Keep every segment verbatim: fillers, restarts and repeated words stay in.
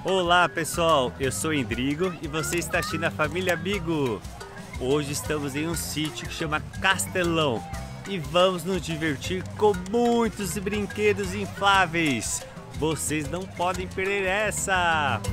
Olá pessoal, eu sou o Endrigo e você está assistindo a Família Bigo. Hoje estamos em um sítio que chama Castelão e vamos nos divertir com muitos brinquedos infláveis. Vocês não podem perder essa!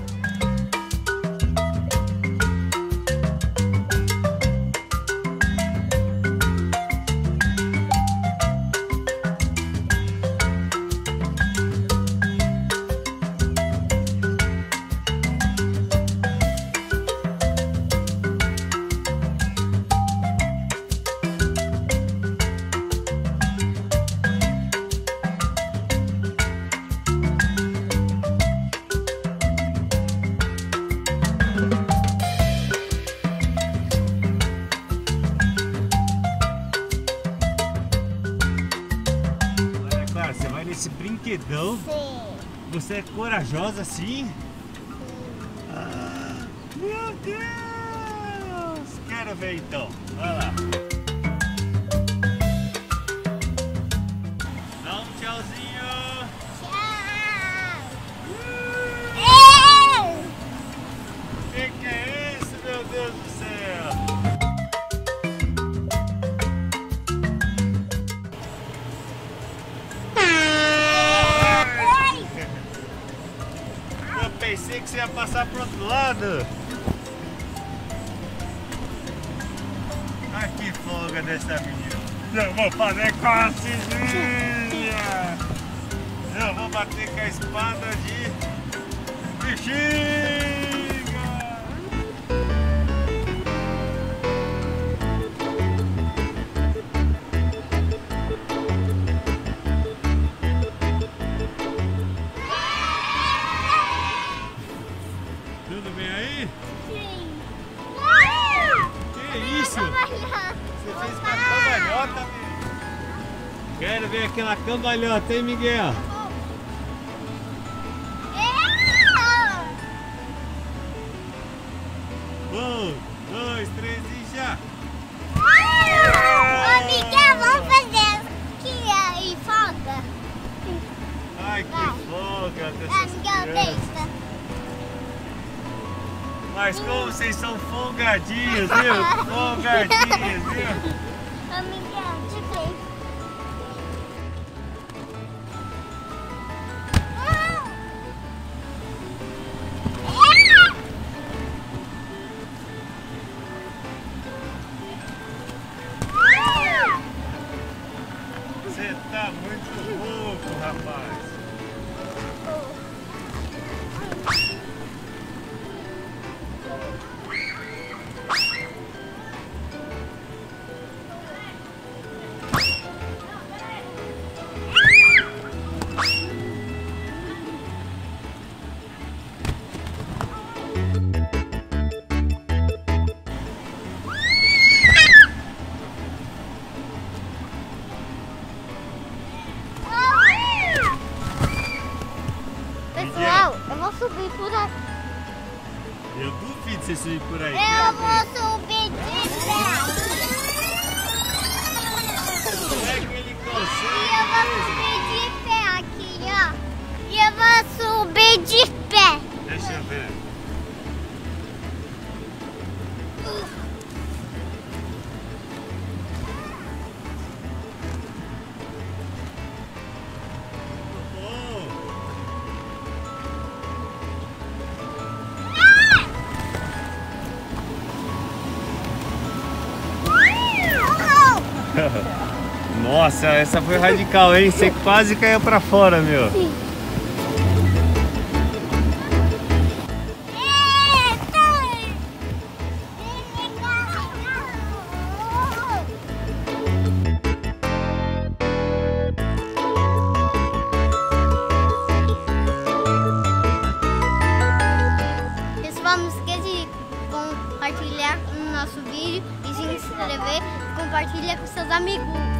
Você vai nesse brinquedão? Sim. Você é corajosa assim? Sim. Ah, meu Deus! Quero ver então. Vai lá. Dá um tchauzinho. Tchau. O que, que é isso, meu Deus do céu? Pensei que você ia passar pro outro lado. Ai, que folga dessa menina. Eu vou fazer cocinha. Eu vou bater com a espada de bexiga. Tudo bem aí? Sim. Que isso? Você fez uma cambalhota, Miguel? Quero ver aquela cambalhota, hein, Miguel? Um, dois, três e já! Ô, Miguel, vamos fazer aqui aí, folga. Ai, que Vai. folga Ah, dessas Miguel, crianças. deixa. Mas como vocês são folgadinhos, viu? Folgadinhos, viu? Ô, Miguel, diga aí. Você tá muito louco, rapaz. Pessoal, eu vou subir por aqui. Eu duvido você subir por aí. Eu Quero vou ver. subir de pé. Como é que ele E consegue eu vou mesmo? subir de pé aqui, ó. E eu vou subir de pé. Deixa eu ver. Nossa, essa foi radical, hein? Você quase caiu pra fora, meu. Pessoal, não esqueça de compartilhar o nosso vídeo e se inscrever e compartilhar com seus amigos.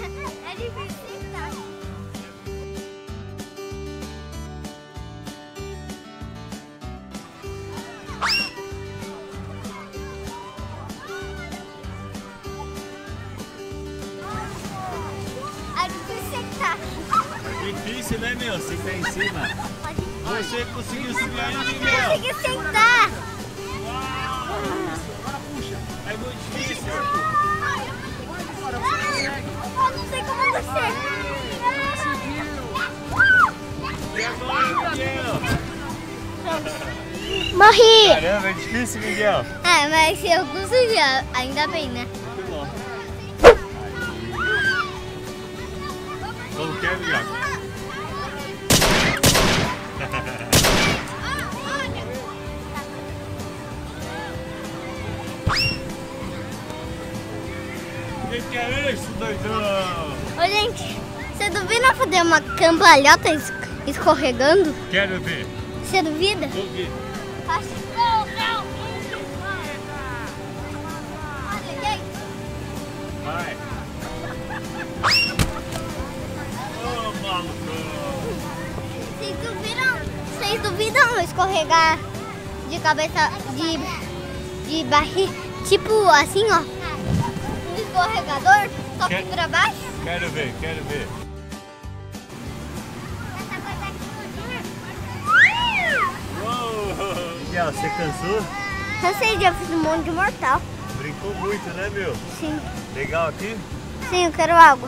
É difícil sentar. É difícil sentar. Difícil, né, meu? Você tá em cima. Você conseguiu subir aí, Eu Miguel? consegui sentar. Agora puxa. É muito difícil. Eu não sei como descer. E agora, Miguel? Morri. Caramba, é difícil, Miguel. É, mas eu consegui, ainda bem, né? Muito bom. Como que é, Miguel? O que, que é isso, doidão? Ô, gente, você duvida fazer uma cambalhota es- escorregando? Quero ver. Você duvida? Duvido. Faça. Não, não. Olha, gente. Vai. Ô, maluco. Vocês duvidam, vocês duvidam escorregar de cabeça, de, de barriga, tipo assim, ó, um escorregador, só que Quer- pra baixo? Quero ver, quero ver. Uou. Miguel, você cansou? Cansei, já fiz um monte de mortal. Brincou muito, né, meu? Sim, Legal aqui? sim, eu quero água.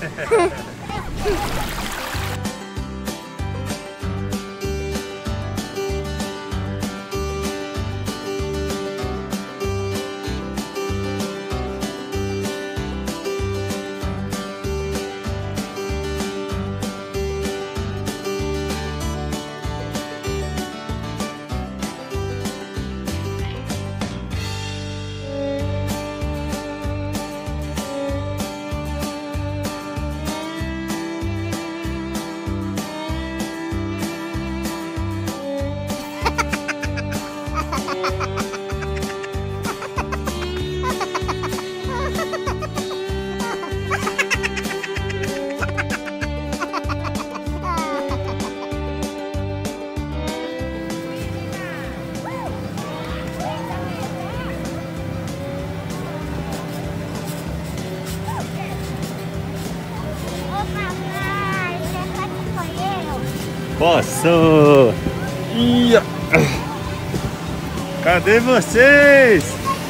Posso! Ia. Cadê vocês?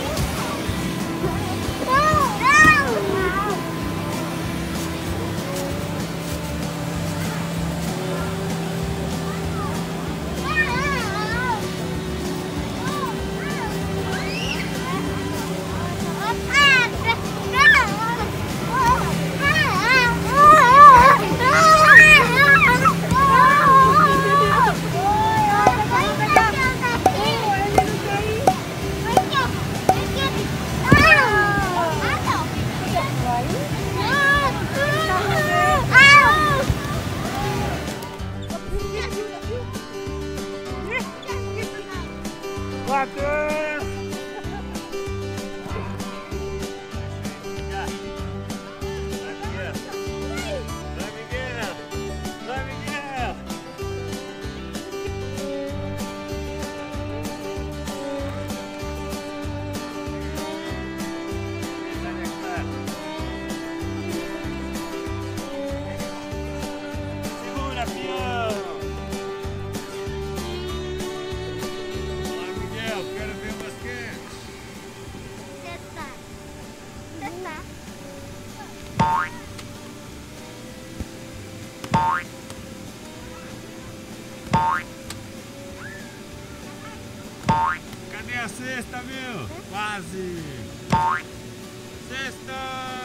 Cadê a cesta, meu? Quase! Cesta!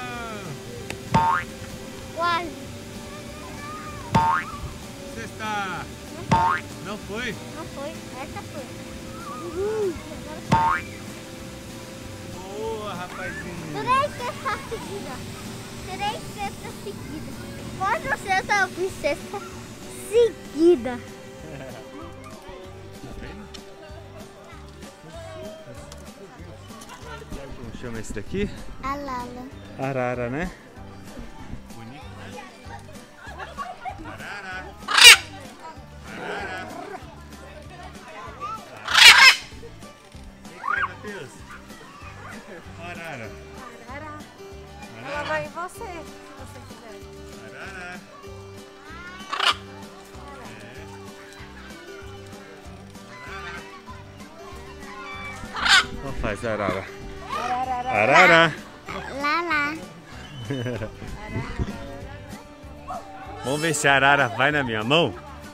Quase. Cesta! Não foi. Não foi? Não foi. Essa foi. Boa, rapazinho! Três cestas seguidas. Três cestas seguidas. Quatro cestas eu fiz cesta seguida. Como chama esse daqui? A Lala. Arara, né? Faz arara. Arara. Lá, lá. Vamos ver se a arara vai na minha mão.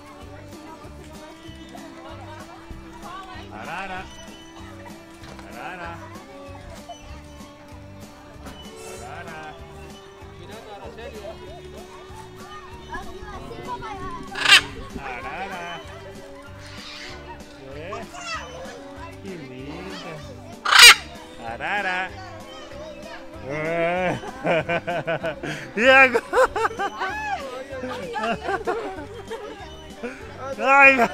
Arara. Arara. Arara. Arara. É. Que linda. Arara. É. E agora? Ai, o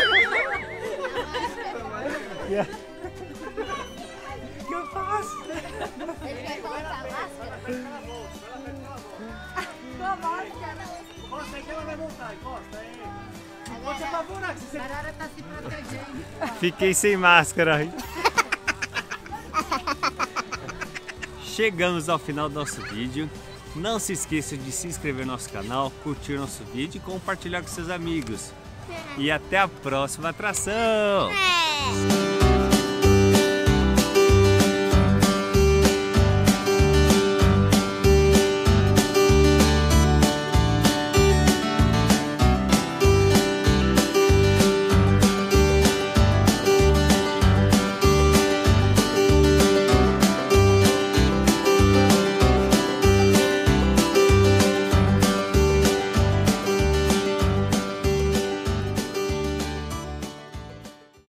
que eu faço? Ele vai colocar a máscara? Com a máscara. Encosta aí que ela vai voltar, encosta aí. Você é apavorar, que você... Arara tá se protegendo. Fiquei sem máscara. Chegamos ao final do nosso vídeo. Não se esqueça de se inscrever no nosso canal, curtir nosso vídeo e compartilhar com seus amigos. E até a próxima atração! É.